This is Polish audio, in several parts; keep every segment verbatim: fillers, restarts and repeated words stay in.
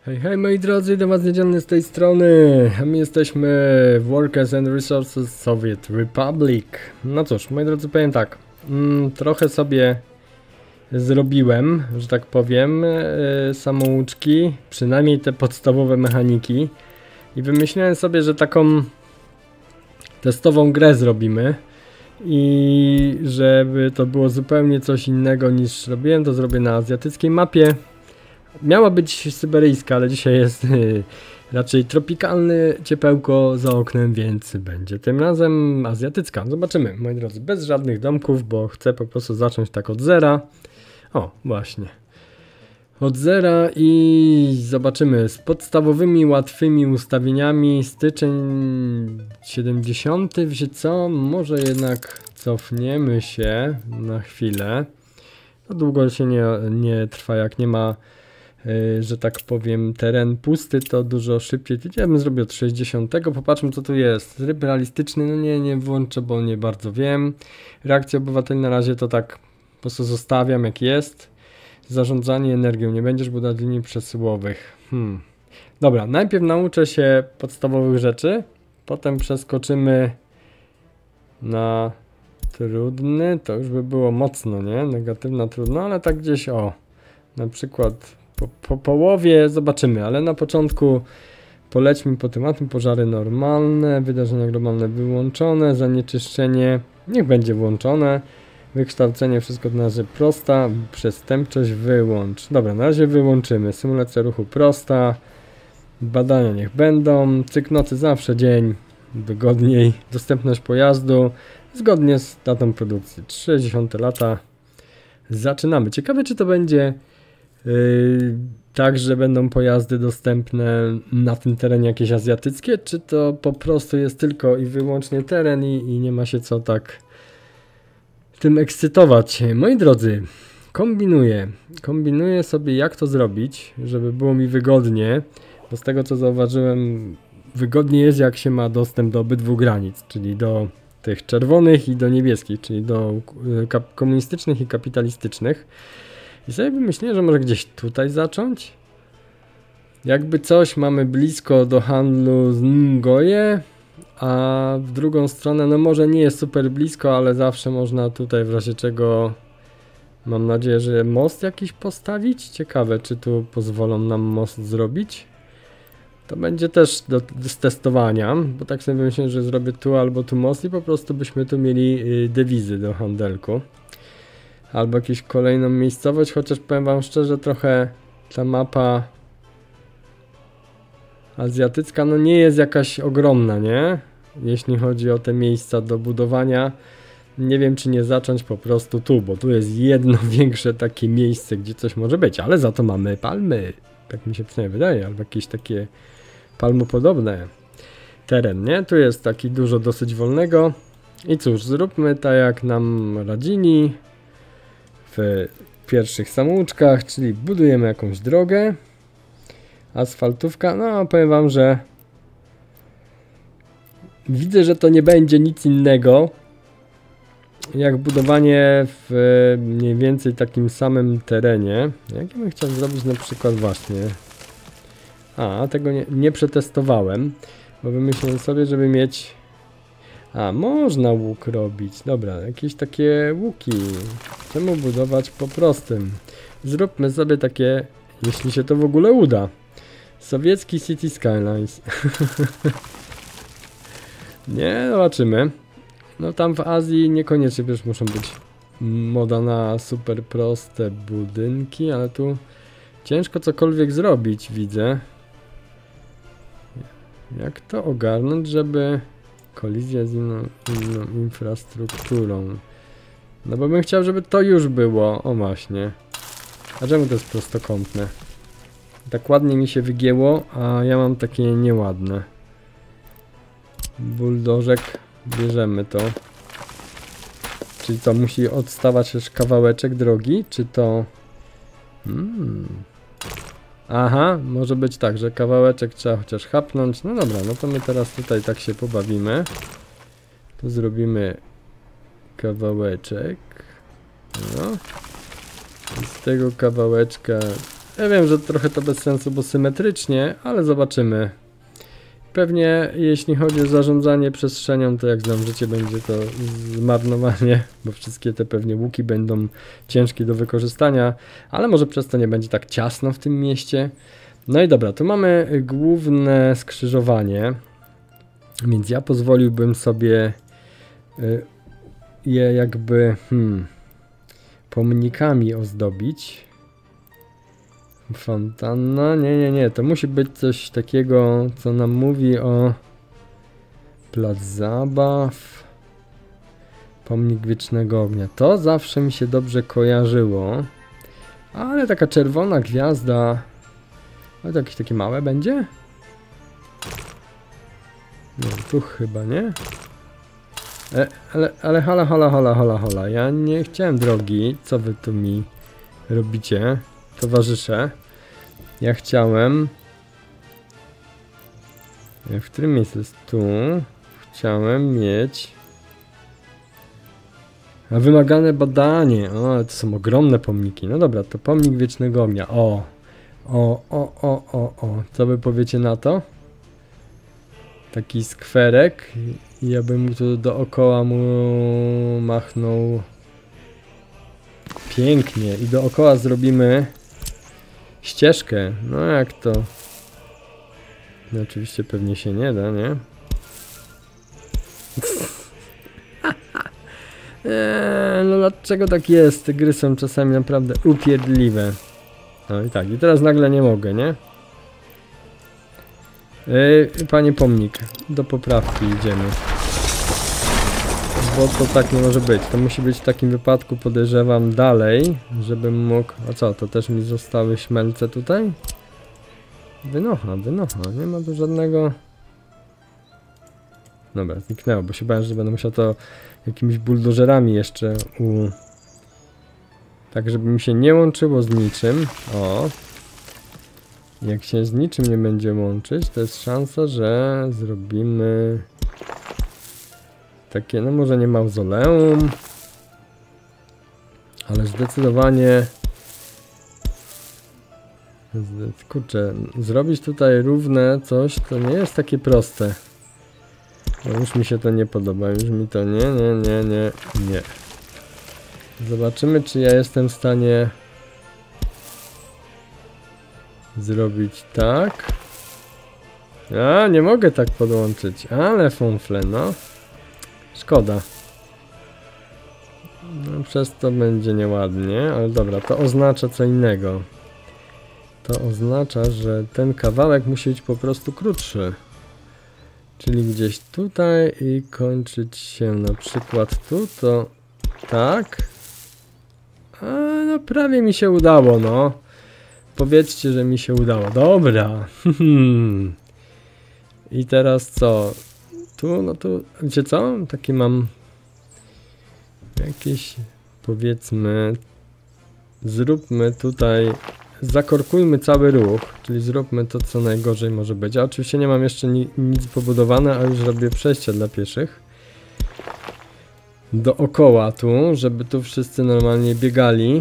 Hej, hej moi drodzy, do was niedzielny z tej strony, a my jesteśmy w Workers and Resources Soviet Republic. No cóż, moi drodzy, powiem tak, mm, trochę sobie zrobiłem, że tak powiem, yy, samouczki, przynajmniej te podstawowe mechaniki i wymyśliłem sobie, że taką testową grę zrobimy i żeby to było zupełnie coś innego niż robiłem, to zrobię na azjatyckiej mapie. Miała być syberyjska, ale dzisiaj jest yy, raczej tropikalny, ciepełko za oknem, więc będzie tym razem azjatycka. Zobaczymy, moi drodzy, bez żadnych domków, bo chcę po prostu zacząć tak od zera. O, właśnie. Od zera i zobaczymy z podstawowymi, łatwymi ustawieniami. Styczeń siedemdziesiąty, wiecie co? Może jednak cofniemy się na chwilę. To długo się nie, nie trwa, jak nie ma, Yy, że tak powiem, teren pusty, to dużo szybciej. Ja bym zrobił od sześćdziesiątego. Popatrzmy, co tu jest. Tryb realistyczny, no nie, nie włączę, bo nie bardzo wiem. Reakcja obywateli na razie to tak po prostu zostawiam jak jest. Zarządzanie energią, nie będziesz budować linii przesyłowych. Hmm. Dobra, najpierw nauczę się podstawowych rzeczy, potem przeskoczymy na trudny, to już by było mocno, nie? Negatywna, trudno, ale tak gdzieś, o, na przykład Po, po połowie zobaczymy, ale na początku polećmy po tematem. Pożary normalne, wydarzenia globalne wyłączone, zanieczyszczenie niech będzie włączone, wykształcenie wszystko na razie prosta, przestępczość wyłącz. Dobra, na razie wyłączymy, symulacja ruchu prosta, badania niech będą, cykl nocy zawsze dzień, wygodniej, dostępność pojazdu zgodnie z datą produkcji, sześćdziesiąte lata. Zaczynamy. Ciekawe, czy to będzie Yy, tak, że będą pojazdy dostępne na tym terenie jakieś azjatyckie, czy to po prostu jest tylko i wyłącznie teren i, i nie ma się co tak tym ekscytować. Moi drodzy, kombinuję, kombinuję sobie jak to zrobić, żeby było mi wygodnie, bo z tego co zauważyłem, wygodnie jest jak się ma dostęp do obydwu granic, czyli do tych czerwonych i do niebieskich, czyli do komunistycznych i kapitalistycznych. I sobie myślę, że może gdzieś tutaj zacząć. Jakby coś mamy blisko do handlu z Ngoje, a w drugą stronę, no może nie jest super blisko, ale zawsze można tutaj w razie czego, mam nadzieję, że most jakiś postawić. Ciekawe, czy tu pozwolą nam most zrobić. To będzie też do, do testowania, bo tak sobie myślę, że zrobię tu albo tu most i po prostu byśmy tu mieli y, dewizy do handelku. Albo jakąś kolejną miejscowość, chociaż powiem wam szczerze, trochę ta mapa azjatycka no nie jest jakaś ogromna, nie? Jeśli chodzi o te miejsca do budowania. Nie wiem, czy nie zacząć po prostu tu, bo tu jest jedno większe takie miejsce, gdzie coś może być, ale za to mamy palmy, tak mi się przynajmniej wydaje, albo jakieś takie palmopodobne teren, nie? Tu jest taki dużo dosyć wolnego i cóż, zróbmy tak jak nam radzili w pierwszych samouczkach, czyli budujemy jakąś drogę, asfaltówka, no powiem wam, że widzę, że to nie będzie nic innego jak budowanie w mniej więcej takim samym terenie. Jak bym chciał zrobić na przykład właśnie, a tego nie, nie przetestowałem, bo wymyśliłem sobie, żeby mieć, a można łuk robić, dobra, jakieś takie łuki, czemu budować po prostym, zróbmy sobie takie, jeśli się to w ogóle uda, sowiecki City Skylines. Nie, zobaczymy. No tam w Azji niekoniecznie wiesz, muszą być moda na super proste budynki, ale tu ciężko cokolwiek zrobić, widzę. Jak to ogarnąć, żeby kolizja z inną, inną infrastrukturą. No bo bym chciał, żeby to już było. O właśnie. A czemu to jest prostokątne? Tak ładnie mi się wygięło, a ja mam takie nieładne. Buldożek. Bierzemy to. Czyli co, musi odstawać już kawałeczek drogi? Czy to... Hmm. Aha, może być tak, że kawałeczek trzeba chociaż chapnąć. No dobra, no to my teraz tutaj tak się pobawimy. Tu zrobimy kawałeczek. No. I z tego kawałeczka Ja wiem, że trochę to bez sensu, bo symetrycznie, ale zobaczymy. Pewnie jeśli chodzi o zarządzanie przestrzenią, to jak znam życie, będzie to zmarnowanie, bo wszystkie te pewnie łuki będą ciężkie do wykorzystania, ale może przez to nie będzie tak ciasno w tym mieście. No i dobra, tu mamy główne skrzyżowanie, więc ja pozwoliłbym sobie je jakby hmm, pomnikami ozdobić. Fontanna? Nie, nie, nie. To musi być coś takiego, co nam mówi o plac zabaw. Pomnik wiecznego ognia. To zawsze mi się dobrze kojarzyło. Ale taka czerwona gwiazda. Ale to jakieś takie małe będzie? No, tu chyba, nie? E, ale, ale hala, hala, hala, hala, hala. Ja nie chciałem drogi. Co wy tu mi robicie? Towarzysze, ja chciałem, w którym miejscu jest tu, chciałem mieć a wymagane badanie, o, to są ogromne pomniki, no dobra, to pomnik wiecznego ognia, o, o, o, o, o, o, co wy powiecie na to? Taki skwerek i ja bym tu dookoła mu machnął pięknie i dookoła zrobimy ścieżkę, no jak to? No oczywiście pewnie się nie da, nie? eee, no dlaczego tak jest? Te gry są czasami naprawdę upierdliwe. No i tak, i teraz nagle nie mogę, nie? Eee, panie pomnik, do poprawki idziemy. Bo to tak nie może być. To musi być w takim wypadku, podejrzewam, dalej, żebym mógł... A co, to też mi zostały szmelce tutaj? Wynocha, wynocha. Nie ma tu żadnego... Dobra, zniknęło, bo się bałem, że będę musiał to jakimiś buldożerami jeszcze u... Tak, żeby mi się nie łączyło z niczym. O. Jak się z niczym nie będzie łączyć, to jest szansa, że zrobimy... Takie, no może nie mauzoleum, ale zdecydowanie, kurczę, zrobić tutaj równe coś, to nie jest takie proste. No już mi się to nie podoba, już mi to nie, nie, nie, nie, nie. Zobaczymy, czy ja jestem w stanie zrobić tak. A, nie mogę tak podłączyć, ale funfle, no. Szkoda. No, przez to będzie nieładnie, ale dobra, to oznacza co innego. To oznacza, że ten kawałek musi być po prostu krótszy. Czyli gdzieś tutaj i kończyć się na przykład tu, to tak. A no prawie mi się udało, no. Powiedzcie, że mi się udało. Dobra. I teraz co? Tu, no tu, wiecie co? Taki mam jakieś, powiedzmy, zróbmy tutaj, zakorkujmy cały ruch, czyli zróbmy to, co najgorzej może być. A oczywiście nie mam jeszcze ni nic pobudowane, a już robię przejścia dla pieszych. Dookoła tu, żeby tu wszyscy normalnie biegali.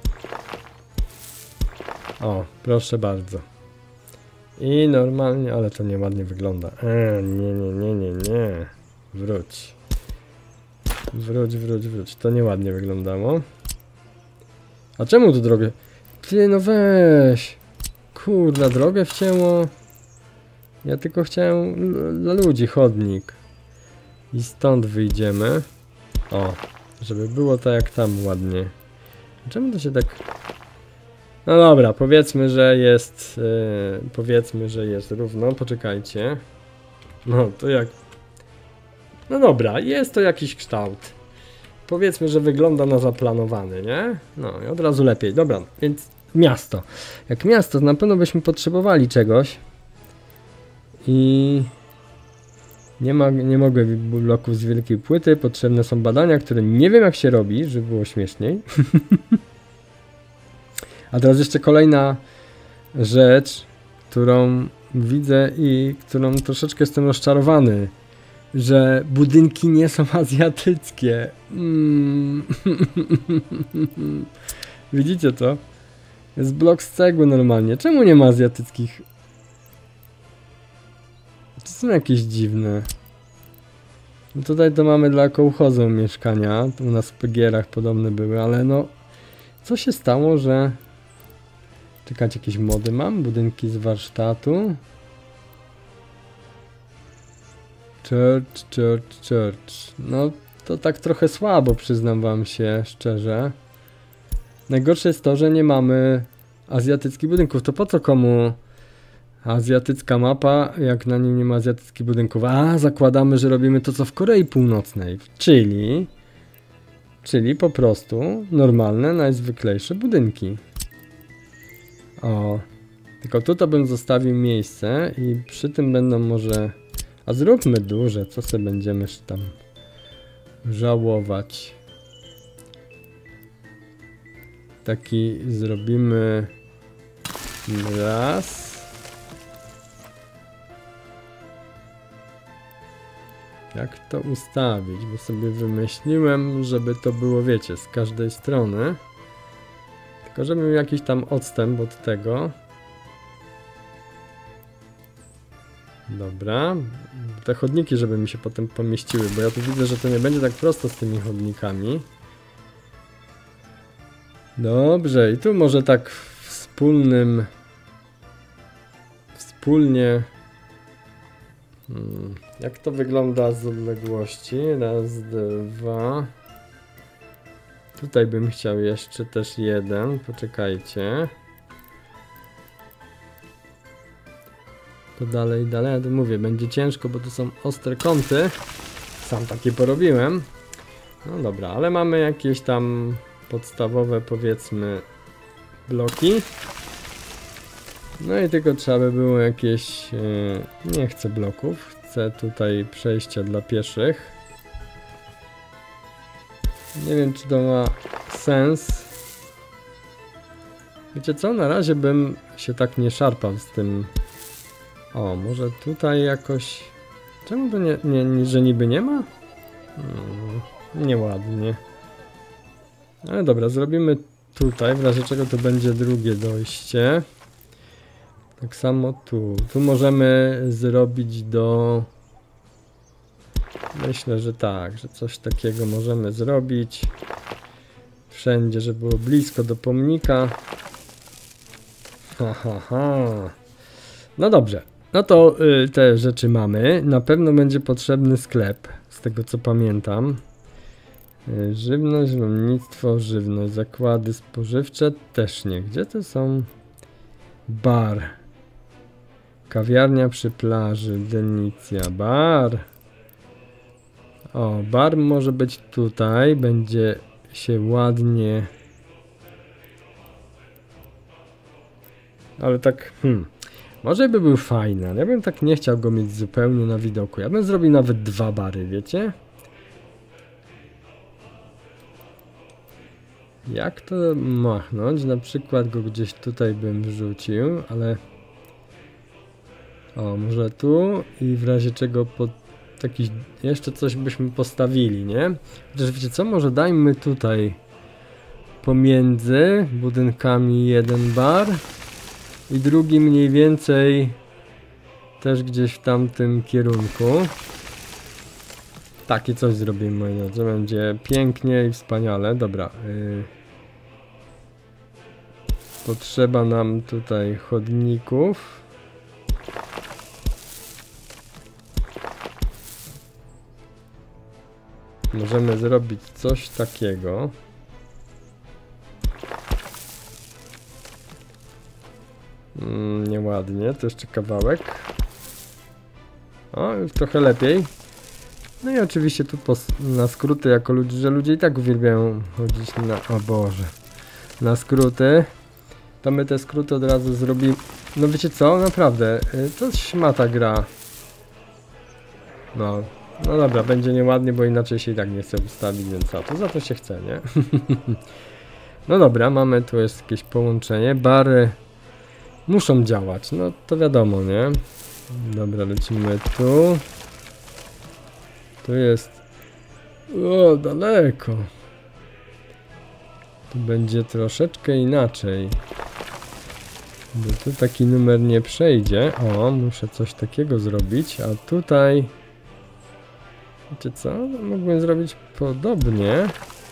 O, proszę bardzo. I normalnie, ale to nieładnie wygląda. E, nie, nie, nie, nie, nie. Wróć. Wróć, wróć, wróć. To nieładnie wyglądało. A czemu tu drogę? Ty, no weź. Kurda, drogę wcięło. Ja tylko chciałem dla ludzi chodnik. I stąd wyjdziemy. O, żeby było tak jak tam ładnie. Czemu to się tak... No dobra, powiedzmy, że jest, yy, powiedzmy, że jest równo, poczekajcie. No, to jak... No dobra, jest to jakiś kształt. Powiedzmy, że wygląda na zaplanowany, nie? No i od razu lepiej. Dobra, więc miasto. Jak miasto, to na pewno byśmy potrzebowali czegoś. I... Nie, ma, nie mogę bloków z wielkiej płyty, potrzebne są badania, które nie wiem jak się robi, żeby było śmieszniej. A teraz jeszcze kolejna rzecz, którą widzę i którą troszeczkę jestem rozczarowany, że budynki nie są azjatyckie. Mm. Widzicie to? Jest blok z cegły normalnie. Czemu nie ma azjatyckich? To są jakieś dziwne. No tutaj to mamy dla kołchozu mieszkania. U nas w Pegierach podobne były, ale no... Co się stało, że... Czekać, jakieś mody mam? Budynki z warsztatu. Church, church, church. No to tak trochę słabo, przyznam wam się szczerze. Najgorsze jest to, że nie mamy azjatyckich budynków. To po co komu azjatycka mapa, jak na niej nie ma azjatyckich budynków? A, zakładamy, że robimy to co w Korei Północnej. Czyli... Czyli po prostu normalne, najzwyklejsze budynki. O. Tylko tu to bym zostawił miejsce i przy tym będą może... A zróbmy duże, co sobie będziemy tam żałować. Taki zrobimy raz. Jak to ustawić? Bo sobie wymyśliłem, żeby to było, wiecie, z każdej strony. Tylko żeby miał jakiś tam odstęp od tego. Dobra. Te chodniki, żeby mi się potem pomieściły, bo ja tu widzę, że to nie będzie tak prosto z tymi chodnikami. Dobrze, i tu może tak wspólnym... Wspólnie... Hmm, jak to wygląda z odległości? Raz, dwa... Tutaj bym chciał jeszcze też jeden, poczekajcie. To dalej, dalej, ja to mówię, będzie ciężko, bo to są ostre kąty. Sam takie porobiłem. No dobra, ale mamy jakieś tam podstawowe, powiedzmy, bloki. No i tylko trzeba by było jakieś... Yy, nie chcę bloków, chcę tutaj przejścia dla pieszych. Nie wiem, czy to ma sens. Wiecie co? Na razie bym się tak nie szarpał z tym. O, może tutaj jakoś... Czemu to nie, nie, nie że niby nie ma? Hmm, nieładnie. Ale dobra, zrobimy tutaj, w razie czego to będzie drugie dojście. Tak samo tu. Tu możemy zrobić do... Myślę, że tak, że coś takiego możemy zrobić. Wszędzie, żeby było blisko do pomnika. Ha, ha, ha. No dobrze. No to y, te rzeczy mamy. Na pewno będzie potrzebny sklep, z tego co pamiętam. Y, żywność, rolnictwo, żywność, zakłady spożywcze też nie. Gdzie to są? Bar. Kawiarnia przy plaży, Denicja, bar. O, bar może być tutaj, będzie się ładnie... Ale tak, hmm, może by był fajny, ale ja bym tak nie chciał go mieć zupełnie na widoku. Ja bym zrobił nawet dwa bary, wiecie? Jak to machnąć? Na przykład go gdzieś tutaj bym wrzucił, ale... O, może tu i w razie czego pod jakiś... Jeszcze coś byśmy postawili, nie? Chociaż wiecie co? Może dajmy tutaj pomiędzy budynkami jeden bar i drugi mniej więcej też gdzieś w tamtym kierunku. Takie coś zrobimy, moi drodzy. Będzie pięknie i wspaniale. Dobra. Yy... Potrzeba nam tutaj chodników. Możemy zrobić coś takiego. Mm, nieładnie, to jeszcze kawałek. O, już trochę lepiej. No i oczywiście tu na skróty jako ludzie, że ludzie i tak uwielbiają chodzić na... O Boże. Na skróty. To my te skróty od razu zrobimy. No wiecie co? Naprawdę. To ma ta gra. No. No dobra, będzie nieładnie, bo inaczej się i tak nie chce ustawić, więc co? To za to się chce, nie? No dobra, mamy tu jest jakieś połączenie. Bary muszą działać, no to wiadomo, nie? Dobra, lecimy tu. Tu jest... O, daleko. Tu będzie troszeczkę inaczej. Bo tu taki numer nie przejdzie. O, muszę coś takiego zrobić, a tutaj... Wiecie co? Mógłbym zrobić podobnie.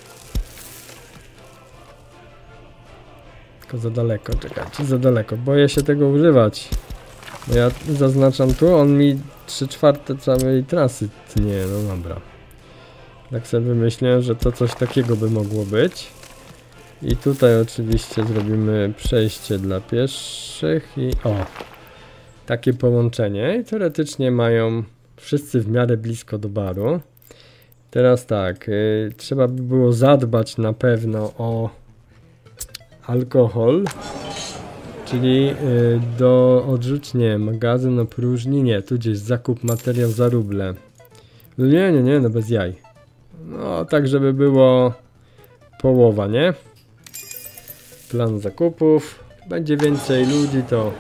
Tylko za daleko, czekajcie, za daleko. Boję się tego używać. Bo ja zaznaczam tu, on mi trzy czwarte całej trasy tnie. No dobra. Tak sobie wymyśliłem, że to coś takiego by mogło być. I tutaj oczywiście zrobimy przejście dla pieszych i o, takie połączenie. I teoretycznie mają wszyscy w miarę blisko do baru. Teraz tak, yy, trzeba by było zadbać na pewno o alkohol, czyli yy, do odrzuć, nie, magazyn o próżni, nie, tu gdzieś zakup materiał za ruble. Nie, nie, nie, no bez jaj. No tak, żeby było połowa, nie? Plan zakupów. Będzie więcej ludzi, to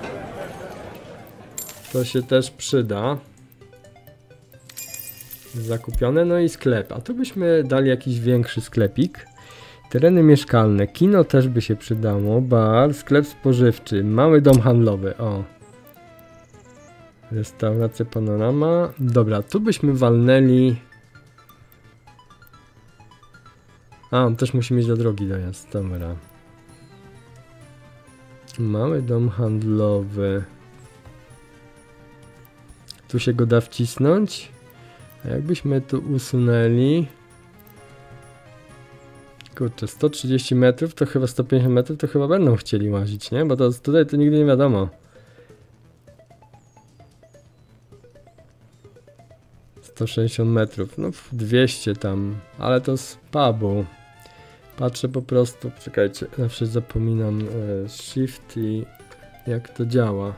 to się też przyda. Zakupione, no i sklep. A tu byśmy dali jakiś większy sklepik. Tereny mieszkalne, kino też by się przydało, bar, sklep spożywczy, mały dom handlowy, o. Restauracja Panorama. Dobra, tu byśmy walnęli... A, on też musi mieć do drogi dojazd, dobra. Mały dom handlowy. Tu się go da wcisnąć. A jakbyśmy tu usunęli... Kurczę, sto trzydzieści metrów to chyba sto pięćdziesiąt metrów to chyba będą chcieli łazić, nie? Bo to tutaj to nigdy nie wiadomo. sto sześćdziesiąt metrów, no dwieście tam, ale to z pubu. Patrzę po prostu, czekajcie, zawsze zapominam e, shift i jak to działa.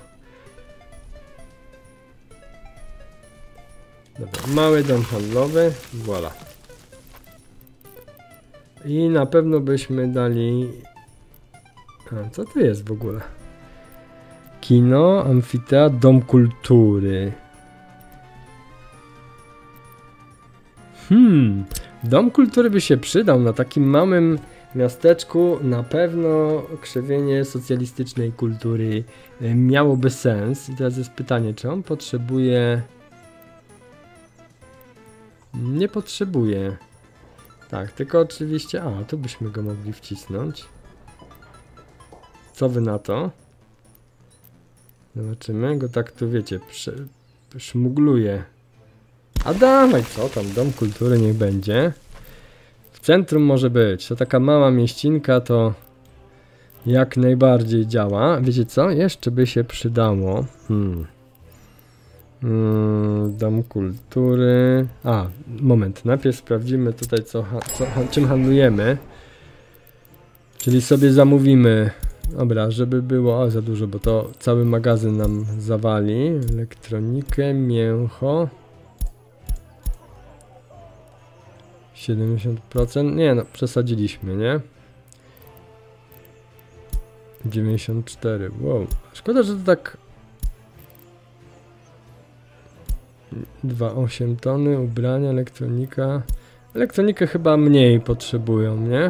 Dobra, mały dom handlowy, voilà. I na pewno byśmy dali... A, co to jest w ogóle? Kino, amfiteatr, dom kultury. Hmm, dom kultury by się przydał na takim małym miasteczku. Na pewno krzewienie socjalistycznej kultury miałoby sens. I teraz jest pytanie, czy on potrzebuje... Nie potrzebuje. Tak, tylko oczywiście... A, tu byśmy go mogli wcisnąć. Co wy na to? Zobaczymy go tak tu, wiecie, szmugluje. A dawaj, co tam, dom kultury niech będzie. W centrum może być. To taka mała mieścinka, to jak najbardziej działa. Wiecie co? Jeszcze by się przydało. Hmm. Hmm, dom kultury. A, moment. Najpierw sprawdzimy tutaj, co, co, czym handlujemy. Czyli sobie zamówimy. Dobra, żeby było... O, za dużo, bo to cały magazyn nam zawali. Elektronikę, mięcho. siedemdziesiąt procent. Nie no, przesadziliśmy, nie? dziewięćdziesiąt cztery. Wow. Szkoda, że to tak... dwa przecinek osiem tony, ubrania, elektronika. Elektronikę chyba mniej potrzebują, nie?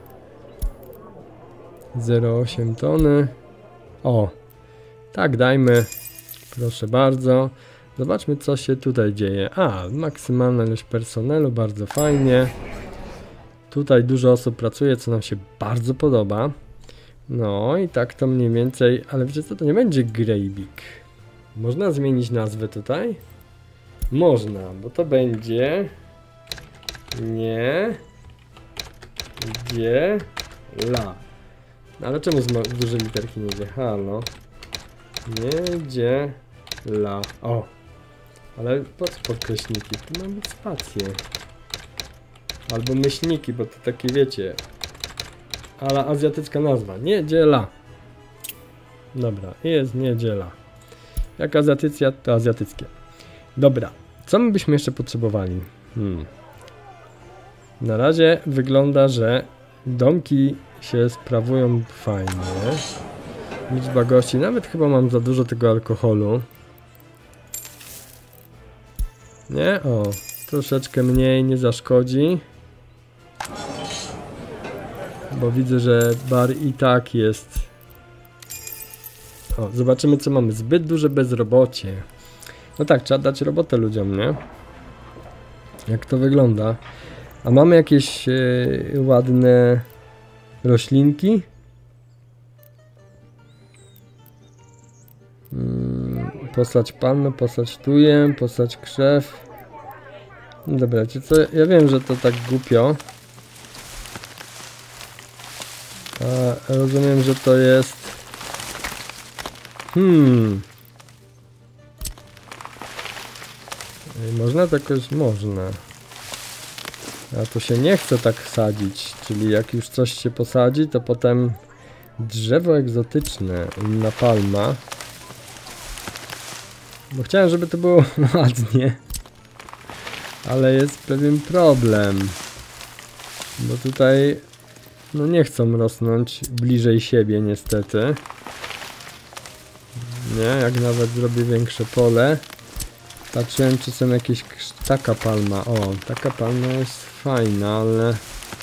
zero przecinek osiem tony. O, tak dajmy. Proszę bardzo. Zobaczmy, co się tutaj dzieje. A, maksymalna ilość personelu, bardzo fajnie. Tutaj dużo osób pracuje, co nam się bardzo podoba. No i tak to mniej więcej, ale wiecie co, to nie będzie Greybik. Można zmienić nazwę tutaj? Można, bo to będzie... Nie... Dzie... La. Ale czemu z duże literki nie idzie? Halo. Nie dzie... La. O! Ale po co podkreśniki? Tu mam być spacje. Albo myślniki, bo to takie wiecie. Ale azjatycka nazwa. Niedziela. Dobra, jest niedziela. Jak azjatycja, to azjatyckie. Dobra, co my byśmy jeszcze potrzebowali? Hmm. Na razie wygląda, że domki się sprawują fajnie. Liczba gości, nawet chyba mam za dużo tego alkoholu. Nie? O, troszeczkę mniej nie zaszkodzi. Bo widzę, że bar i tak jest O, zobaczymy co mamy. Zbyt duże bezrobocie. No tak, trzeba dać robotę ludziom, nie? Jak to wygląda? A mamy jakieś e, ładne roślinki? Hmm, posać palmę, posać tuję, posać krzew. Dobra, czy co? Ja wiem, że to tak głupio. A rozumiem, że to jest... Hmm... Można to jakoś? Można. A to się nie chce tak sadzić, czyli jak już coś się posadzi, to potem drzewo egzotyczne, inna palma. Bo chciałem, żeby to było ładnie. Ale jest pewien problem. Bo tutaj no nie chcą rosnąć bliżej siebie niestety. Nie, jak nawet zrobię większe pole. Patrzyłem, czy są jakieś... Taka palma. O, taka palma jest fajna, ale...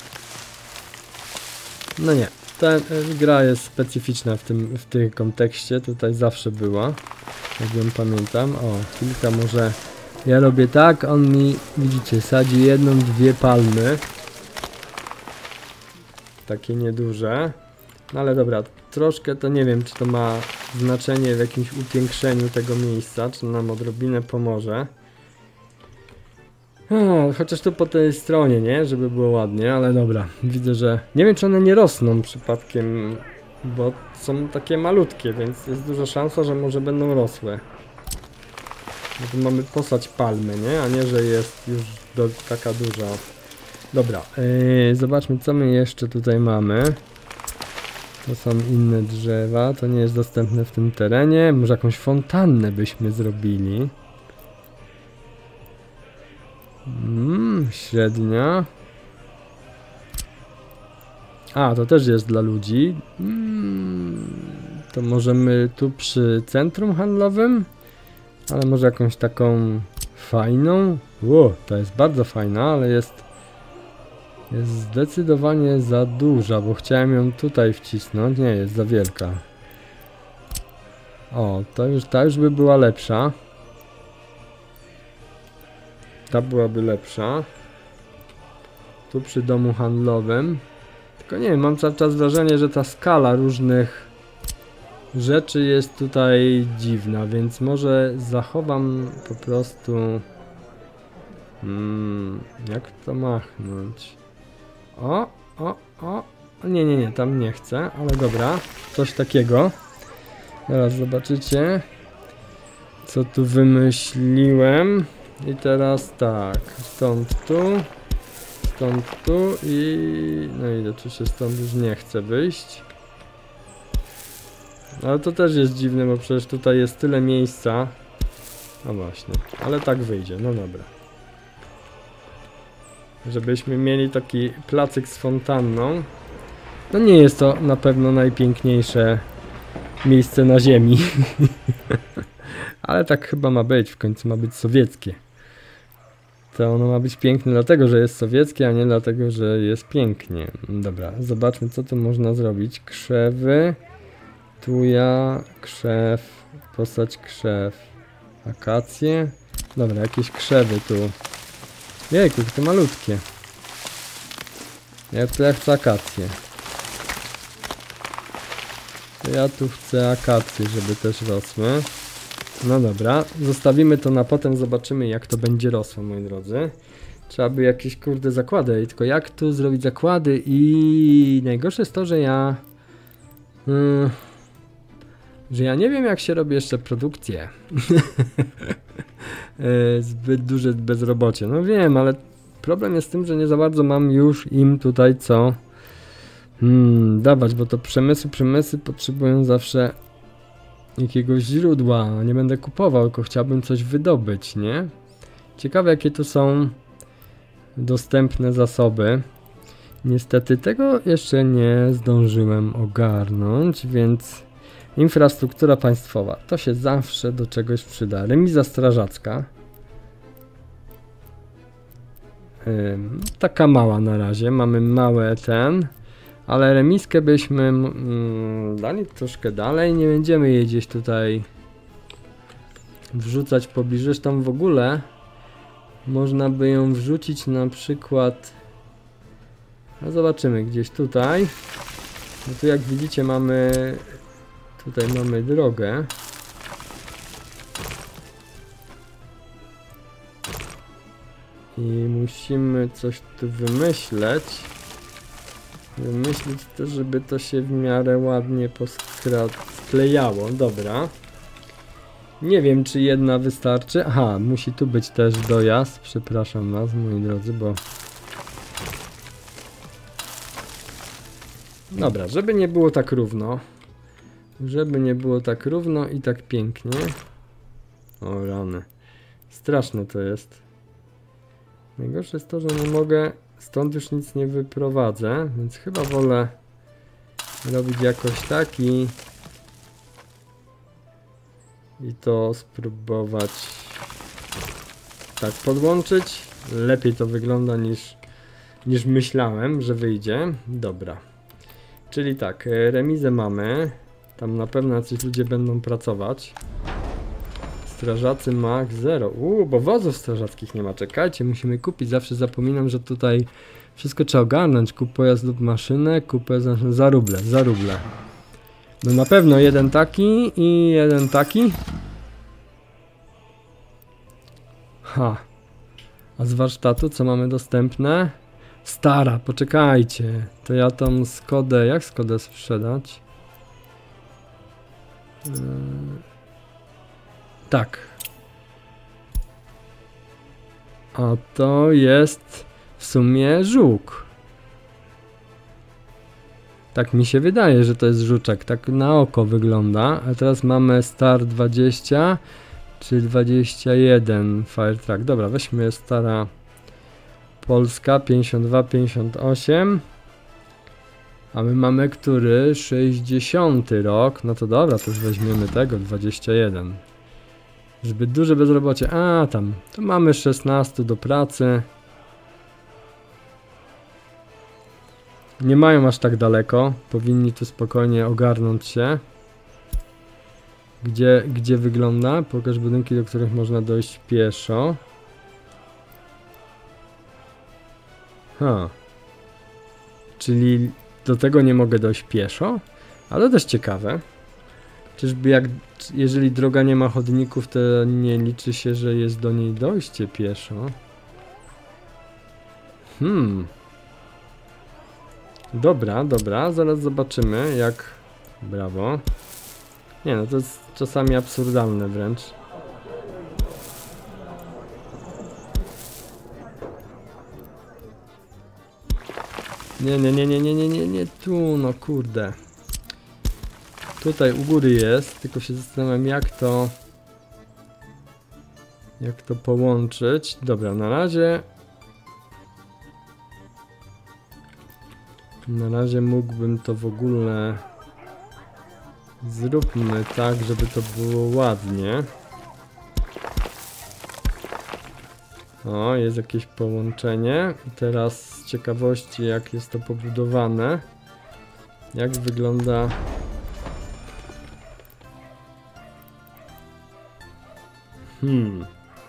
No nie. Ta gra jest specyficzna w tym, w tym kontekście. Tutaj zawsze była. Jak ją pamiętam. O, kilka może... Ja robię tak, on mi, widzicie, sadzi jedną, dwie palmy. Takie nieduże. No ale dobra, troszkę to nie wiem, czy to ma znaczenie w jakimś upiększeniu tego miejsca, czy nam odrobinę pomoże. O, chociaż tu po tej stronie, nie? Żeby było ładnie, ale dobra. Widzę, że... Nie wiem, czy one nie rosną przypadkiem, bo są takie malutkie, więc jest duża szansa, że może będą rosłe. Bo tu mamy posać palmy, nie? A nie, że jest już do, taka duża. Dobra, yy, zobaczmy, co my jeszcze tutaj mamy. To są inne drzewa, to nie jest dostępne w tym terenie. Może jakąś fontannę byśmy zrobili. Mmm, średnia. A, to też jest dla ludzi. Mm, to możemy tu przy centrum handlowym. Ale może jakąś taką fajną. Ło, to jest bardzo fajna, ale jest jest zdecydowanie za duża, bo chciałem ją tutaj wcisnąć. Nie, jest za wielka. O, to już, ta już by była lepsza. Ta byłaby lepsza. Tu przy domu handlowym. Tylko nie wiem, mam cały czas wrażenie, że ta skala różnych rzeczy jest tutaj dziwna, więc może zachowam po prostu... Hmm, jak to machnąć? O, o, o. Nie, nie, nie, tam nie chcę, ale dobra. Coś takiego. Teraz zobaczycie, co tu wymyśliłem. I teraz tak, stąd tu, stąd tu i... No i oczywiście stąd już nie chcę wyjść. Ale to też jest dziwne, bo przecież tutaj jest tyle miejsca. No właśnie, ale tak wyjdzie, no dobra. Żebyśmy mieli taki placyk z fontanną. No nie jest to na pewno najpiękniejsze miejsce na ziemi. Ale tak chyba ma być, w końcu ma być sowieckie. To ono ma być piękne dlatego, że jest sowieckie, a nie dlatego, że jest pięknie. Dobra, zobaczmy, co tu można zrobić. Krzewy, tuja, krzew, posać krzew, akacje. Dobra, jakieś krzewy tu. Jejku, to malutkie. Ja tu ja chcę akacje. To ja tu chcę akacje, żeby też rosły. No dobra, zostawimy to na potem, zobaczymy jak to będzie rosło, moi drodzy. Trzeba by jakieś kurde zakłady, tylko jak tu zrobić zakłady i najgorsze jest to, że ja... Hmm, że ja nie wiem jak się robi jeszcze produkcję. Zbyt duże bezrobocie, no wiem, ale problem jest z tym, że nie za bardzo mam już im tutaj co hmm, dawać, bo to przemysły, przemysły potrzebują zawsze jakiegoś źródła, nie będę kupował, tylko chciałbym coś wydobyć, nie? Ciekawe jakie tu są dostępne zasoby. Niestety tego jeszcze nie zdążyłem ogarnąć, więc infrastruktura państwowa, to się zawsze do czegoś przyda. Remiza strażacka. Ym, taka mała na razie, mamy małe ten, Ale remiskę byśmy mm, dali troszkę dalej, nie będziemy jej gdzieś tutaj wrzucać w pobliżu, zresztą w ogóle można by ją wrzucić na przykład, no zobaczymy, gdzieś tutaj. No tu jak widzicie mamy, tutaj mamy drogę. I musimy coś tu wymyśleć. Wymyślić to, żeby to się w miarę ładnie posklejało. Dobra. Nie wiem, czy jedna wystarczy. Aha, musi tu być też dojazd. Przepraszam was, moi drodzy, bo... Dobra, żeby nie było tak równo. Żeby nie było tak równo i tak pięknie. O rany. Straszne to jest. Najgorsze jest to, że nie mogę... Stąd już nic nie wyprowadzę, więc chyba wolę robić jakoś tak i... I to spróbować tak podłączyć. Lepiej to wygląda niż, niż myślałem, że wyjdzie. Dobra. Czyli tak, remizę mamy. Tam na pewno jacyś ludzie będą pracować. Strażacy Mach zero. Uuu, bo wozów strażackich nie ma. Czekajcie, musimy kupić. Zawsze zapominam, że tutaj wszystko trzeba ogarnąć. Kup pojazd lub maszynę. Kup pojazd za ruble, za ruble. No na pewno jeden taki i jeden taki. Ha. A z warsztatu co mamy dostępne? Stara, poczekajcie. To ja tą Skodę, jak Skodę sprzedać? Yy... Tak. A to jest w sumie żuk. Tak mi się wydaje, że to jest żuczek. Tak na oko wygląda. A teraz mamy Star dwadzieścia czy dwadzieścia jeden Firetrack. Dobra, weźmy stara Polska pięćdziesiąt dwa pięćdziesiąt osiem. A my mamy który? sześćdziesiąty rok. No to dobra, to już weźmiemy tego dwadzieścia jeden. Zbyt duże bezrobocie. A tam, to mamy szesnaście do pracy. Nie mają aż tak daleko. Powinni tu spokojnie ogarnąć się. Gdzie, gdzie wygląda? Pokaż budynki, do których można dojść pieszo. Ha. Czyli do tego nie mogę dojść pieszo? Ale też ciekawe. Czyżby jak, jeżeli droga nie ma chodników, to nie liczy się, że jest do niej dojście pieszo? Hmm. Dobra, dobra, zaraz zobaczymy jak... Brawo. Nie no, to jest czasami absurdalne wręcz. Nie, nie, nie, nie, nie, nie, nie, nie, tu, no kurde. Tutaj u góry jest, tylko się zastanawiam jak to... Jak to połączyć. Dobra, na razie... Na razie mógłbym to w ogóle... Zróbmy tak, żeby to było ładnie. O, jest jakieś połączenie. I teraz z ciekawości jak jest to pobudowane. Jak wygląda... Hmm.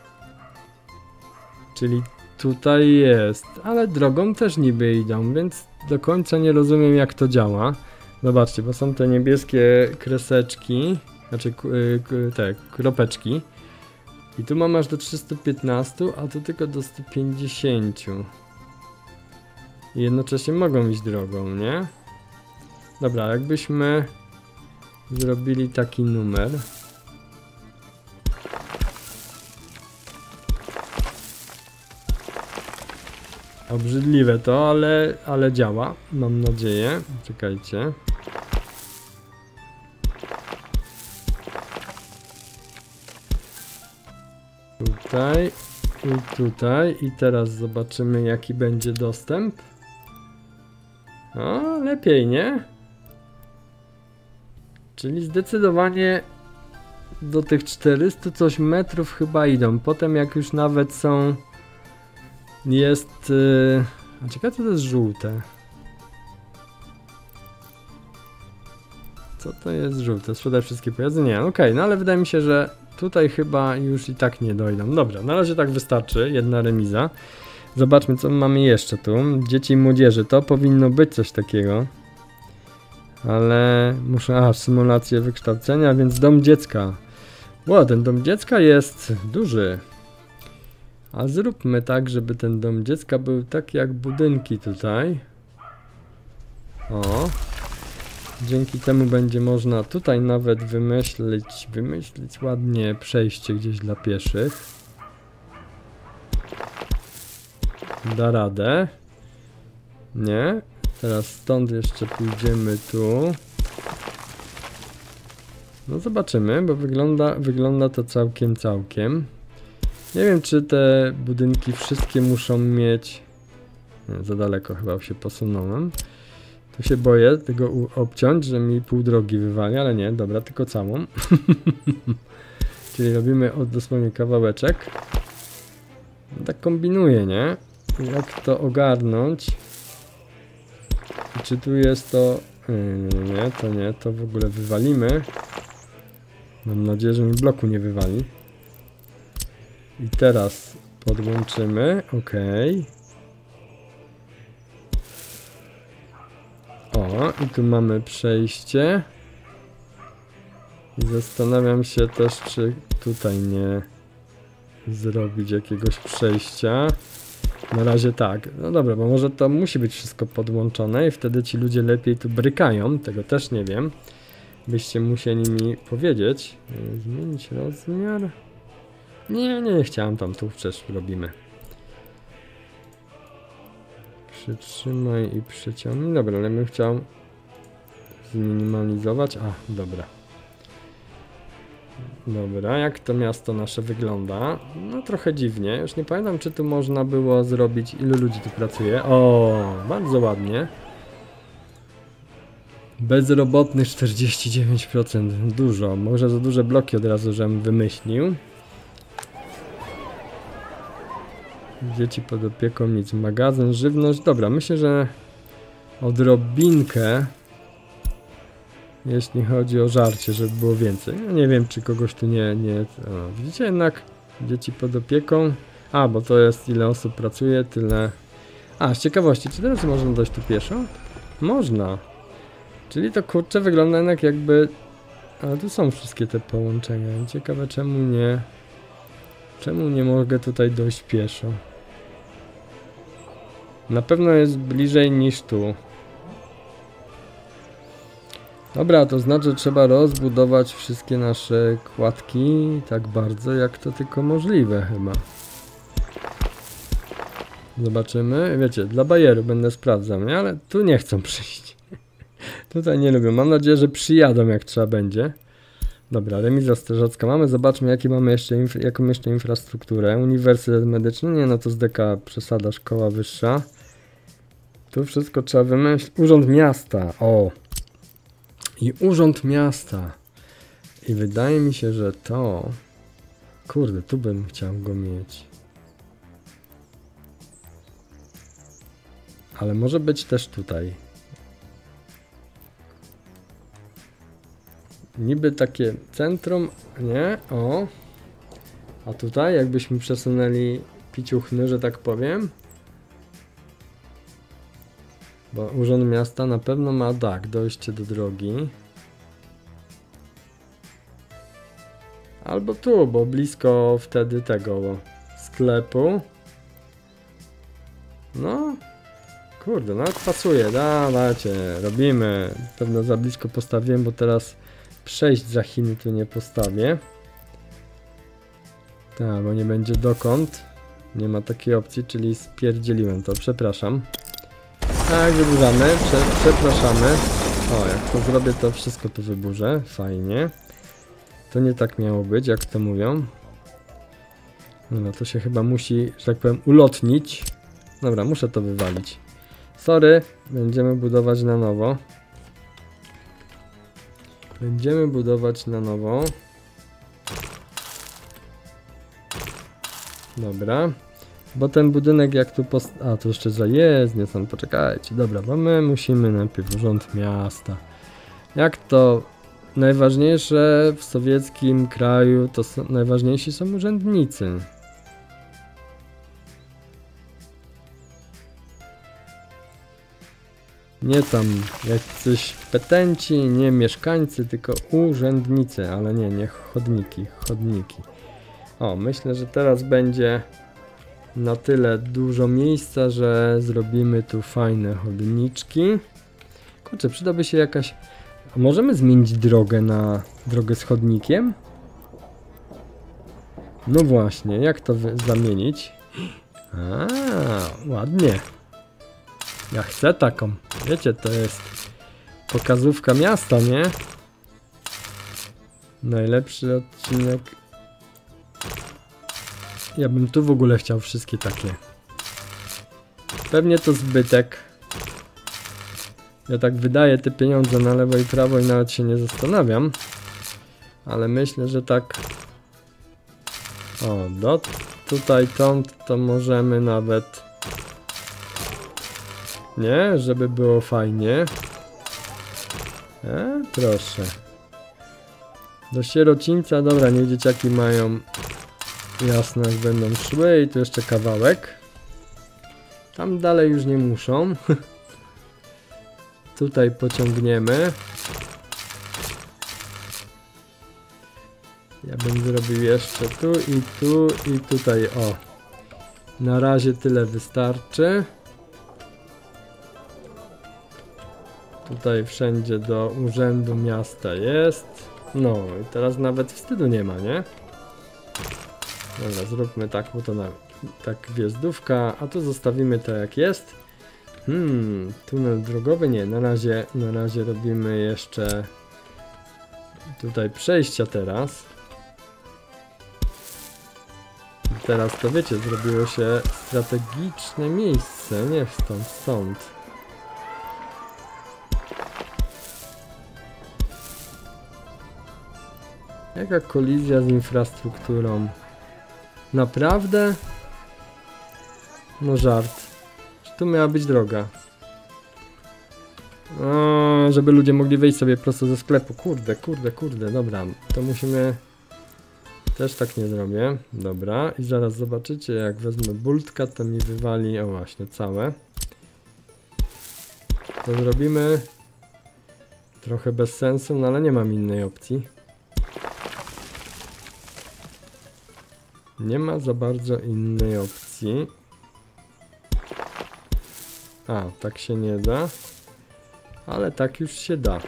Czyli tutaj jest, ale drogą też niby idą, więc do końca nie rozumiem jak to działa. Zobaczcie, bo są te niebieskie kreseczki, znaczy te kropeczki. I tu mam aż do trzystu piętnastu, a tu tylko do stu pięćdziesięciu. I jednocześnie mogą iść drogą, nie? Dobra, jakbyśmy zrobili taki numer. Obrzydliwe to, ale, ale działa, mam nadzieję. Czekajcie. Tutaj i tutaj. I teraz zobaczymy jaki będzie dostęp. O, lepiej, nie? Czyli zdecydowanie do tych czterystu coś metrów chyba idą. Potem jak już nawet są... Jest... Yy... A ciekawe co to jest żółte. Co to jest żółte? Sprzedaj wszystkie pojazdy? Nie, okej, okay, no ale wydaje mi się, że tutaj chyba już i tak nie dojdą. Dobra, na razie tak wystarczy, jedna remiza. Zobaczmy, co mamy jeszcze tu. Dzieci i młodzieży, to powinno być coś takiego. Ale muszę... A, symulację wykształcenia, więc dom dziecka. Ło, ten dom dziecka jest duży. A zróbmy tak, żeby ten dom dziecka był tak jak budynki tutaj. O. Dzięki temu będzie można tutaj nawet wymyślić, wymyślić ładnie przejście gdzieś dla pieszych. Da radę. Nie? Teraz stąd jeszcze pójdziemy tu. No zobaczymy, bo wygląda, wygląda to całkiem, całkiem. Nie wiem, czy te budynki wszystkie muszą mieć... Nie, za daleko chyba się posunąłem. Tu się boję tego obciąć, że mi pół drogi wywali, ale nie, dobra, tylko całą. Czyli robimy od dosłownie kawałeczek. Tak kombinuję, nie? Jak to ogarnąć? I czy tu jest to... Nie, nie, nie, to nie, to w ogóle wywalimy. Mam nadzieję, że mi bloku nie wywali. I teraz podłączymy, ok. O, i tu mamy przejście. I zastanawiam się też, czy tutaj nie zrobić jakiegoś przejścia. Na razie tak. No dobra, bo może to musi być wszystko podłączone i wtedy ci ludzie lepiej tu brykają. Tego też nie wiem. Byście musieli mi powiedzieć. Zmienić rozmiar. Nie, nie, nie chciałem tam, tu przecież robimy. Przytrzymaj i przyciągnij. Dobra, ale bym chciał zminimalizować. A, dobra. Dobra, jak to miasto nasze wygląda? No trochę dziwnie. Już nie pamiętam, czy tu można było zrobić, ilu ludzi tu pracuje. O, bardzo ładnie. Bezrobotnych czterdzieści dziewięć procent. Dużo. Może za duże bloki od razu, żebym wymyślił. Dzieci pod opieką, nic. Magazyn, żywność. Dobra, myślę, że odrobinkę, jeśli chodzi o żarcie, żeby było więcej. Ja nie wiem, czy kogoś tu nie... nie o, widzicie jednak? Dzieci pod opieką. A, bo to jest ile osób pracuje, tyle... A, z ciekawości, czy teraz można dojść tu pieszo? Można. Czyli to kurczę wygląda jednak jakby... Ale tu są wszystkie te połączenia. Ciekawe, czemu nie... Czemu nie mogę tutaj dojść pieszo? Na pewno jest bliżej niż tu. Dobra, to znaczy trzeba rozbudować wszystkie nasze kładki tak bardzo, jak to tylko możliwe chyba. Zobaczymy. Wiecie, dla bajeru będę sprawdzał, nie? Ale tu nie chcą przyjść. Tutaj nie lubię. Mam nadzieję, że przyjadą jak trzeba będzie. Dobra, remiza strażacka mamy. Zobaczmy, jakie mamy jeszcze jaką jeszcze infrastrukturę. Uniwersytet medyczny. Nie, no to z deka przesada, szkoła wyższa. Tu wszystko trzeba wymyślić. Urząd miasta. O! I urząd miasta. I wydaje mi się, że to... Kurde, tu bym chciał go mieć. Ale może być też tutaj. Niby takie centrum, nie? O. A tutaj jakbyśmy przesunęli piciuchny, że tak powiem. Bo urząd miasta na pewno ma, tak, dojście do drogi. Albo tu, bo blisko wtedy tego sklepu. No. Kurde, nawet pasuje. Dawajcie, robimy. Pewno za blisko postawiłem, bo teraz przejść za Chiny tu nie postawię. Tak, bo nie będzie dokąd. Nie ma takiej opcji, czyli spierdzieliłem to. Przepraszam. Tak, wyburzamy. Prze przepraszamy. O, jak to zrobię, to wszystko tu wyburzę. Fajnie. To nie tak miało być, jak to mówią. No, to się chyba musi, że tak powiem, ulotnić. Dobra, muszę to wywalić. Sorry, będziemy budować na nowo. Będziemy budować na nowo. Dobra. Bo ten budynek jak tu post... A, to jeszcze zajezdnie są, poczekajcie. Dobra, bo my musimy najpierw urząd miasta. Jak to najważniejsze w sowieckim kraju to są, najważniejsi są urzędnicy. Nie tam jacyś petenci, nie mieszkańcy, tylko urzędnicy, ale nie, nie chodniki, chodniki. O, myślę, że teraz będzie na tyle dużo miejsca, że zrobimy tu fajne chodniczki. Kurczę, przydałaby się jakaś... A możemy zmienić drogę na drogę z chodnikiem? No właśnie, jak to zamienić? A, ładnie. Ja chcę taką. Wiecie, to jest pokazówka miasta, nie? Najlepszy odcinek. Ja bym tu w ogóle chciał wszystkie takie. Pewnie to zbytek. Ja tak wydaję te pieniądze na lewo i prawo i nawet się nie zastanawiam. Ale myślę, że tak... O, do tutaj tą to możemy nawet... Nie, żeby było fajnie. E, proszę. Do sierocińca, dobra, niech dzieciaki mają jasno jak będą szły i tu jeszcze kawałek. Tam dalej już nie muszą. Tutaj pociągniemy. Ja bym zrobił jeszcze tu i tu i tutaj, o. Na razie tyle wystarczy. Tutaj wszędzie do urzędu miasta jest. No i teraz nawet wstydu nie ma, nie? Dobra, zróbmy tak, bo to na, tak wjezdówka, a tu zostawimy to jak jest. Hmm, tunel drogowy nie, na razie, na razie robimy jeszcze tutaj przejścia teraz. Teraz to wiecie, zrobiło się strategiczne miejsce, nie stąd, stąd. Jaka kolizja z infrastrukturą? Naprawdę? No żart. Czy tu miała być droga? O, żeby ludzie mogli wyjść sobie prosto ze sklepu. Kurde, kurde, kurde, dobra. To musimy... Też tak nie zrobię. Dobra. I zaraz zobaczycie, jak wezmę bultka, to mi wywali... O właśnie, całe. To zrobimy... Trochę bez sensu, no ale nie mam innej opcji. Nie ma za bardzo innej opcji. A, tak się nie da. Ale tak już się da.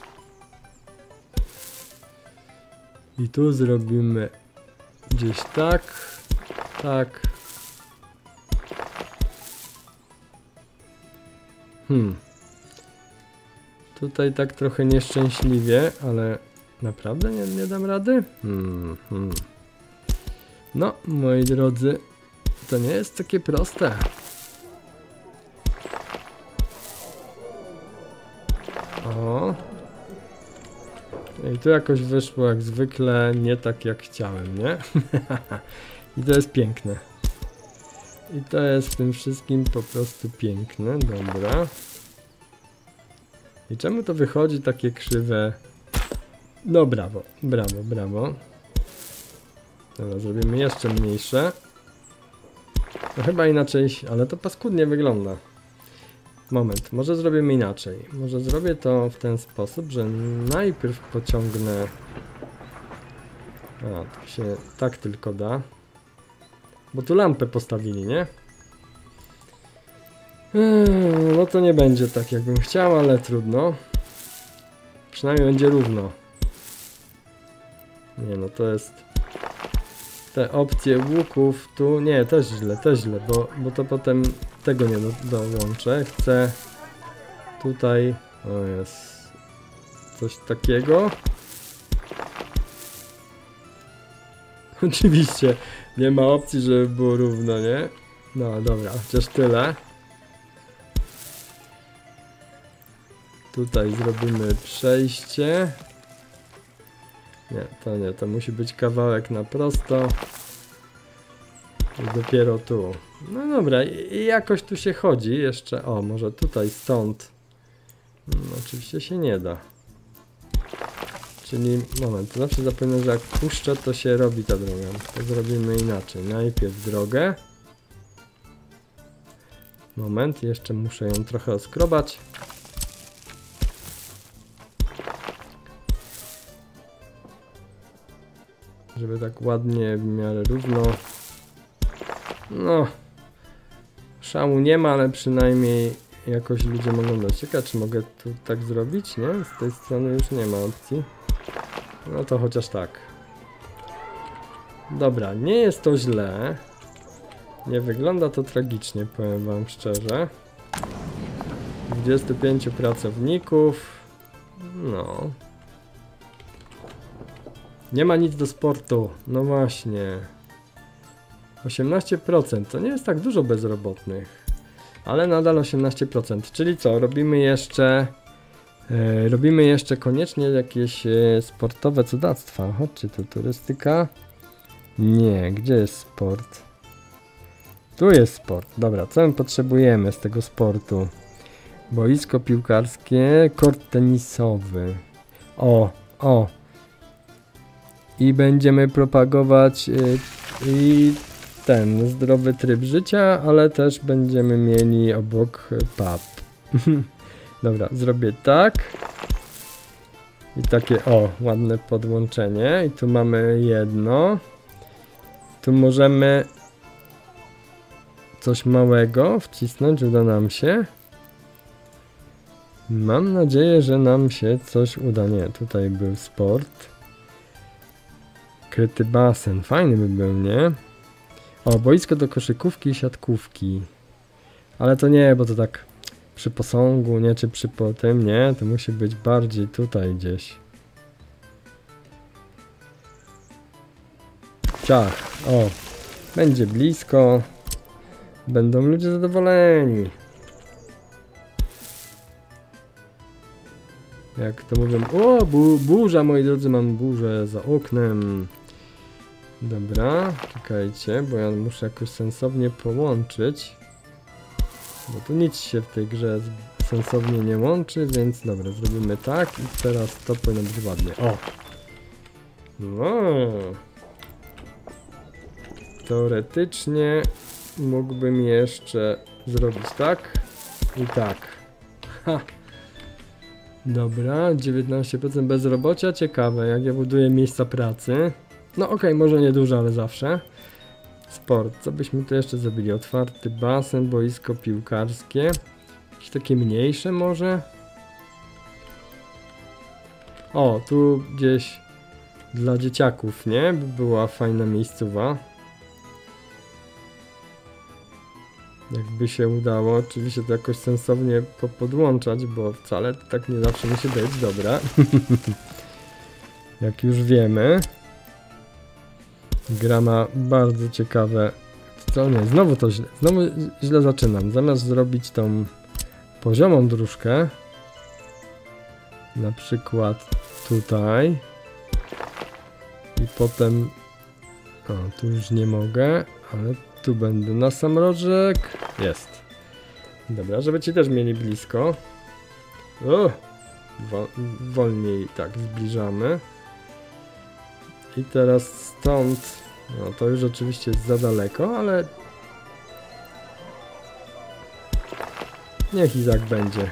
I tu zrobimy gdzieś tak. Tak. Hmm. Tutaj tak trochę nieszczęśliwie, ale naprawdę nie, nie dam rady? Hmm, hmm. No, moi drodzy, to nie jest takie proste. O. I tu jakoś wyszło jak zwykle, nie tak jak chciałem, nie? I to jest piękne. I to jest w tym wszystkim po prostu piękne, dobra. I czemu to wychodzi takie krzywe? No brawo, brawo, brawo. Dobra, zrobimy jeszcze mniejsze. No chyba inaczej, ale to paskudnie wygląda. Moment, może zrobimy inaczej. Może zrobię to w ten sposób, że najpierw pociągnę... A, to się tak tylko da. Bo tu lampę postawili, nie? Eee, no to nie będzie tak jakbym chciał, ale trudno. Przynajmniej będzie równo. Nie no, to jest... Te opcje łuków tu... Nie, też źle, też źle, bo, bo to potem tego nie do, dołączę. Chcę tutaj... O jest... Coś takiego. Oczywiście nie ma opcji, żeby było równo, nie? No dobra, chociaż tyle. Tutaj zrobimy przejście. Nie, to nie, to musi być kawałek na prosto. I dopiero tu. No dobra, i, i jakoś tu się chodzi jeszcze. O, może tutaj, stąd. No, oczywiście się nie da. Czyli, moment, to zawsze zapominam, że jak puszczę, to się robi ta droga. To zrobimy inaczej. Najpierw drogę. Moment, jeszcze muszę ją trochę oskrobać. Żeby tak ładnie, w miarę równo. No. Szału nie ma, ale przynajmniej jakoś ludzie mogą dać. Ciekawe, czy mogę tu tak zrobić, nie? Z tej strony już nie ma opcji. No to chociaż tak. Dobra, nie jest to źle. Nie wygląda to tragicznie, powiem wam szczerze. dwudziestu pięciu pracowników. No. Nie ma nic do sportu. No właśnie. osiemnaście procent. To nie jest tak dużo bezrobotnych. Ale nadal osiemnaście procent. Czyli co? Robimy jeszcze... Yy, robimy jeszcze koniecznie jakieś yy, sportowe cudactwa. Chodźcie tu, turystyka. Nie, gdzie jest sport? Tu jest sport. Dobra, co my potrzebujemy z tego sportu? Boisko piłkarskie, kort tenisowy. O, o. I będziemy propagować yy, i ten zdrowy tryb życia, ale też będziemy mieli obok pub. Dobra, zrobię tak. I takie, o, ładne podłączenie. I tu mamy jedno. Tu możemy coś małego wcisnąć, uda nam się. Mam nadzieję, że nam się coś uda. Nie, tutaj był sport. Kryty basen, fajny by był, nie? O, boisko do koszykówki i siatkówki. Ale to nie, bo to tak przy posągu, nie? Czy przy po tym, nie? To musi być bardziej tutaj gdzieś. Ciach, o. Będzie blisko. Będą ludzie zadowoleni. Jak to mówią, o, bu burza, moi drodzy, mam burzę za oknem. Dobra, czekajcie, bo ja muszę jakoś sensownie połączyć. Bo tu nic się w tej grze sensownie nie łączy, więc dobra, zrobimy tak i teraz to powinno być ładnie. O! No. Teoretycznie mógłbym jeszcze zrobić tak i tak. Ha! Dobra, dziewiętnaście procent bezrobocia, ciekawe, jak ja buduję miejsca pracy. No okej, okay, może nie dużo, ale zawsze. Sport, co byśmy tu jeszcze zrobili? Otwarty basen, boisko piłkarskie. Jakieś takie mniejsze może? O, tu gdzieś dla dzieciaków, nie? By była fajna miejscowa. Jakby się udało, oczywiście to jakoś sensownie podłączać, bo wcale tak nie zawsze musi być, dobra. Jak już wiemy. Gra ma bardzo ciekawe... Co nie, znowu to źle, znowu źle zaczynam. Zamiast zrobić tą poziomą dróżkę, na przykład tutaj i potem... O, tu już nie mogę, ale tu będę na sam rożek. Jest. Dobra, żeby ci też mieli blisko. O! Wo wolniej tak zbliżamy. I teraz stąd, no to już oczywiście jest za daleko, ale niech i tak będzie.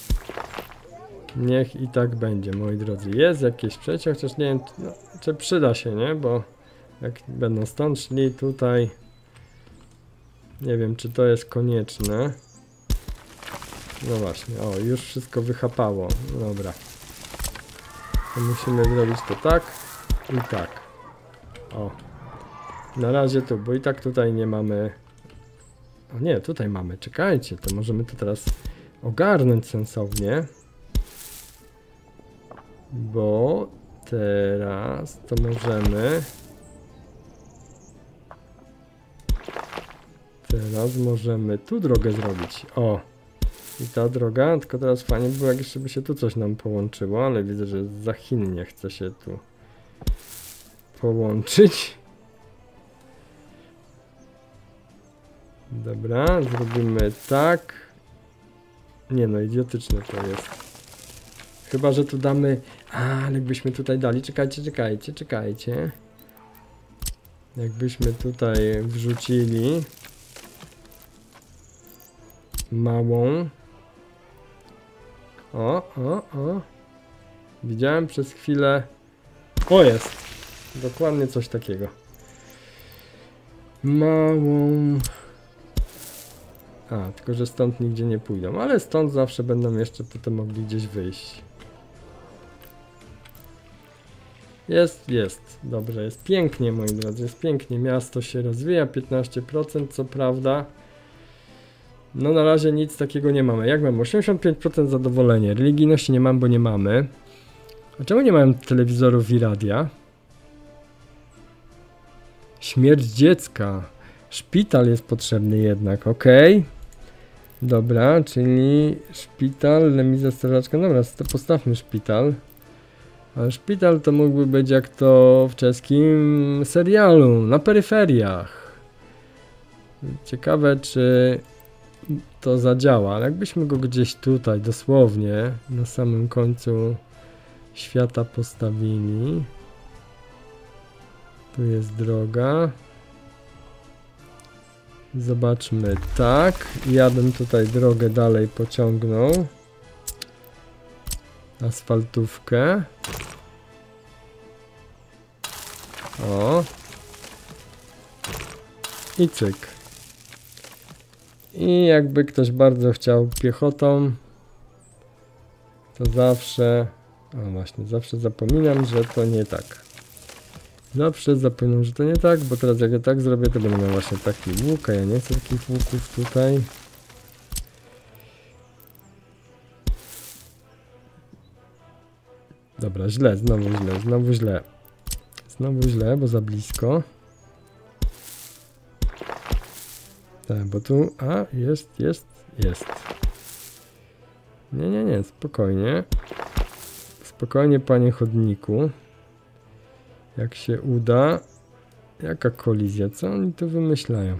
Niech i tak będzie, moi drodzy. Jest jakieś przejście, chociaż nie wiem, no, czy przyda się, nie? Bo jak będą stąd szli tutaj, nie wiem, czy to jest konieczne. No właśnie, o, już wszystko wychapało. Dobra. To musimy zrobić to tak i tak. O. Na razie tu, bo i tak tutaj nie mamy... O nie, tutaj mamy, czekajcie, to możemy to teraz ogarnąć sensownie. Bo teraz to możemy... Teraz możemy tu drogę zrobić. O! I ta droga, tylko teraz fajnie było, jak jeszcze by się tu coś nam połączyło, ale widzę, że za Chin nie chce się tu połączyć. Dobra, zrobimy tak. Nie no, idiotyczne to jest. Chyba, że tu damy... A, ale jakbyśmy tutaj dali, czekajcie, czekajcie, czekajcie. Jakbyśmy tutaj wrzucili małą. O, o, o. Widziałem przez chwilę. O, jest. Dokładnie coś takiego. Małą. A, tylko że stąd nigdzie nie pójdą, ale stąd zawsze będą jeszcze potem mogli gdzieś wyjść. Jest, jest. Dobrze, jest pięknie, moi drodzy, jest pięknie. Miasto się rozwija, piętnaście procent, co prawda. No na razie nic takiego nie mamy. Jak mam? osiemdziesiąt pięć procent zadowolenie. Religijności nie mam, bo nie mamy. A czemu nie mają telewizorów i radia? Śmierć dziecka. Szpital jest potrzebny jednak, ok. Dobra, czyli szpital, remiza strażaczka. Dobra, to postawmy szpital. Ale szpital to mógłby być jak to w czeskim serialu, na peryferiach. Ciekawe, czy to zadziała, ale jakbyśmy go gdzieś tutaj, dosłownie, na samym końcu świata postawili. Tu jest droga. Zobaczmy, tak. Ja bym tutaj drogę dalej pociągnął. Asfaltówkę. O. I cyk. I jakby ktoś bardzo chciał piechotą, to zawsze... O właśnie, zawsze zapominam, że to nie tak. Zawsze zapominam, że to nie tak, bo teraz jak ja tak zrobię, to będę miał właśnie taki łuk, a ja nie chcę takich łuków tutaj. Dobra, źle, znowu źle, znowu źle. Znowu źle, bo za blisko. Tak, bo tu... A, jest, jest, jest. Nie, nie, nie, spokojnie. Spokojnie, panie chodniku. Jak się uda. Jaka kolizja? Co oni tu wymyślają?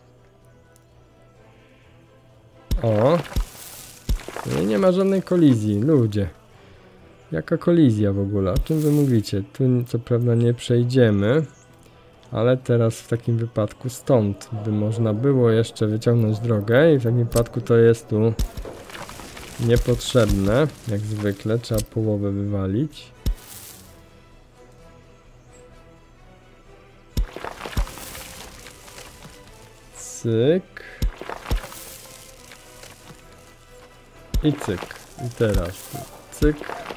O! Nie, nie ma żadnej kolizji, ludzie. Jaka kolizja w ogóle? O czym wy mówicie? Tu co prawda nie przejdziemy. Ale teraz w takim wypadku stąd by można było jeszcze wyciągnąć drogę i w takim wypadku to jest tu niepotrzebne. Jak zwykle trzeba połowę wywalić. Cyk. I cyk. I teraz cyk.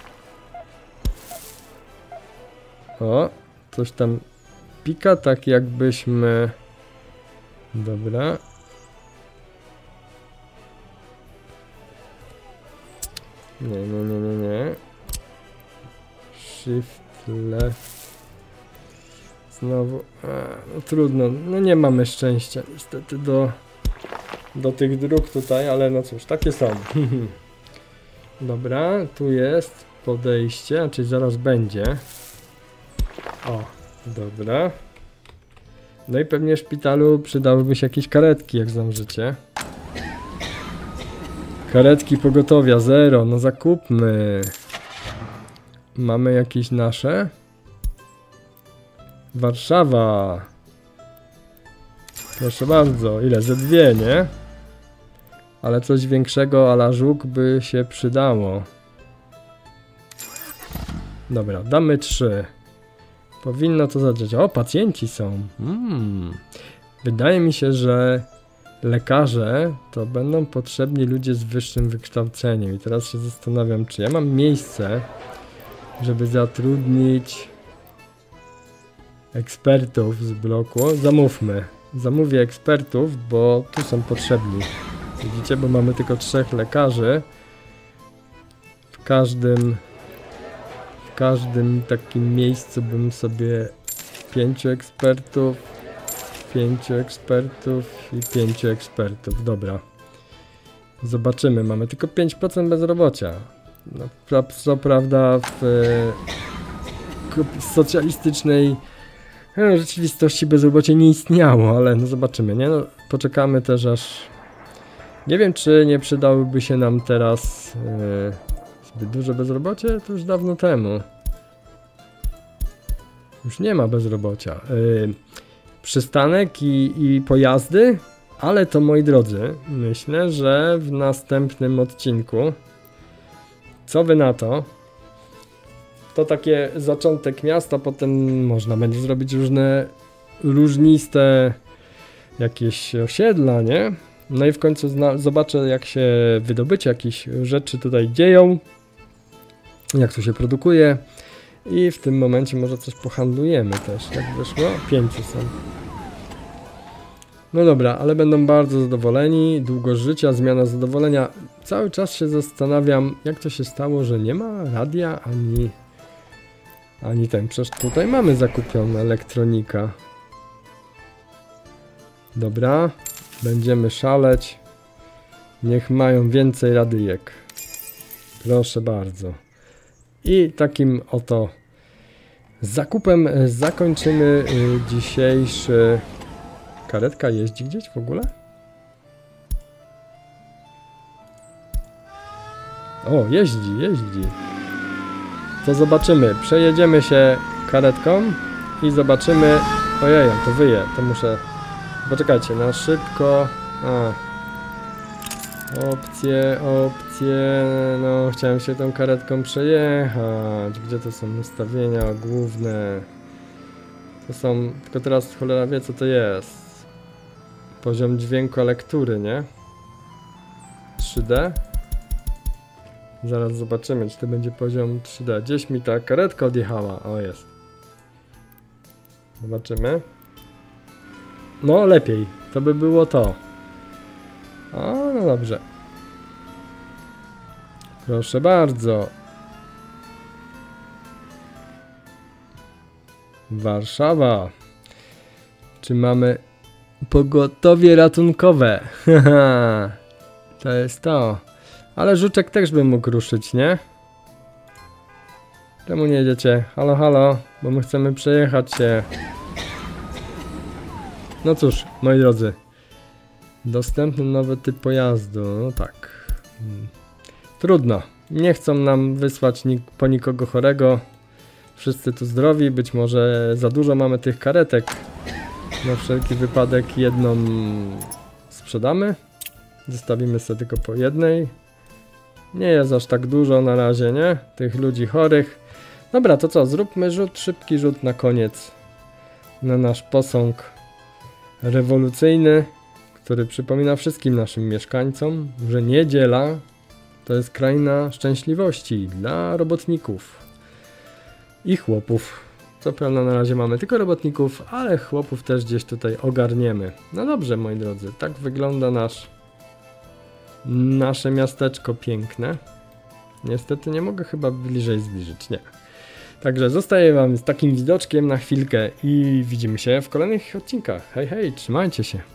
O, coś tam pika, tak jakbyśmy... Dobra. Nie, nie, nie, nie, nie. Shift left. Znowu... A, no trudno, no nie mamy szczęścia niestety do... do tych dróg tutaj, ale no cóż, takie są. Dobra, tu jest podejście, czyli zaraz będzie. O, dobra. No i pewnie w szpitalu przydałyby się jakieś karetki, jak zdążycie. Karetki pogotowia, zero, no zakupmy. Mamy jakieś nasze? Warszawa. Proszę bardzo, ile? Ze dwie, nie? Ale coś większego a la żuk by się przydało. Dobra, damy trzy. Powinno to zadziałać. O, pacjenci są. Mm. Wydaje mi się, że lekarze to będą potrzebni ludzie z wyższym wykształceniem. I teraz się zastanawiam, czy ja mam miejsce, żeby zatrudnić ekspertów z bloku. Zamówmy. Zamówię ekspertów, bo tu są potrzebni. Widzicie, bo mamy tylko trzech lekarzy. W każdym... W każdym takim miejscu bym sobie pięciu ekspertów, pięciu ekspertów i pięciu ekspertów. Dobra. Zobaczymy. Mamy tylko pięć procent bezrobocia. No, co prawda w e, socjalistycznej e, rzeczywistości bezrobocie nie istniało, ale no zobaczymy, nie? No, poczekamy też aż... Nie wiem, czy nie przydałyby się nam teraz... E, Zbyt duże bezrobocie? To już dawno temu. Już nie ma bezrobocia. Yy, przystanek i, i pojazdy? Ale to, moi drodzy, myślę, że w następnym odcinku, co wy na to? To takie zaczątek miasta, potem można będzie zrobić różne różniste jakieś osiedla, nie? No i w końcu zobaczę, jak się wydobycie jakichś rzeczy tutaj dzieją, jak to się produkuje i w tym momencie może coś pohandlujemy też, jak wyszło? Pięciu są. No dobra, ale będą bardzo zadowoleni, długo życia, zmiana zadowolenia. Cały czas się zastanawiam, jak to się stało, że nie ma radia ani, ani ten. Przecież tutaj mamy zakupione elektronika. Dobra, będziemy szaleć. Niech mają więcej radyjek. Proszę bardzo. I takim oto zakupem zakończymy dzisiejszy... Karetka jeździ gdzieś w ogóle? O, jeździ, jeździ. To zobaczymy. Przejedziemy się karetką i zobaczymy... Ojej, to wyje, to muszę... Poczekajcie, na szybko... A. Opcje, opcje... No, chciałem się tą karetką przejechać. Gdzie to są ustawienia główne? To są... Tylko teraz cholera wie, co to jest. Poziom dźwięku, lektury, nie? trzy D? Zaraz zobaczymy, czy to będzie poziom trzy D. Gdzieś mi ta karetka odjechała. O, jest. Zobaczymy. No, lepiej. To by było to. O, no dobrze. Proszę bardzo. Warszawa. Czy mamy... Pogotowie ratunkowe. Haha. To jest to. Ale Żuczek też by mógł ruszyć, nie? Czemu nie jedziecie? Halo, halo, bo my chcemy przejechać się. No cóż, moi drodzy. Dostępny nowy typ pojazdu. No tak. Hmm. Trudno. Nie chcą nam wysłać nik po nikogo chorego. Wszyscy tu zdrowi. Być może za dużo mamy tych karetek. Na wszelki wypadek jedną sprzedamy. Zostawimy sobie tylko po jednej. Nie jest aż tak dużo na razie, nie? Tych ludzi chorych. Dobra, to co? Zróbmy rzut, szybki rzut na koniec. Na nasz posąg rewolucyjny, który przypomina wszystkim naszym mieszkańcom, że niedziela to jest kraina szczęśliwości dla robotników i chłopów. Co prawda na razie mamy tylko robotników, ale chłopów też gdzieś tutaj ogarniemy. No dobrze, moi drodzy, tak wygląda nasz nasze miasteczko piękne. Niestety nie mogę chyba bliżej zbliżyć, nie. Także zostaję wam z takim widoczkiem na chwilkę i widzimy się w kolejnych odcinkach. Hej, hej, trzymajcie się.